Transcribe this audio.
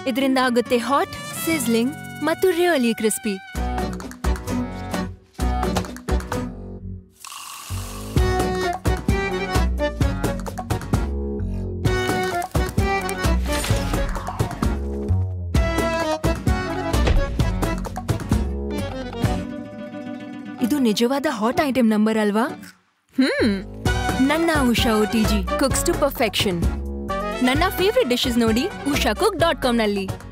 ಇದರಿಂದ ಆಗುತ್ತೆ hot, sizzling ಮತ್ತು ರಿಯಲಿ ಕ್ರಿಸ್ಪಿ. ಇದು ನಿಜವಾದ ಹಾಟ್ ಐಟಮ್ ನಂಬರ್ ಅಲ್ವಾ? ನನ್ನ Usha OTG cooks to perfection. ನನ್ನ ಫೇವ್ರೆಟ್ ಡಿಶಸ್ ನೋಡಿ ushacook.com ನಲ್ಲಿ.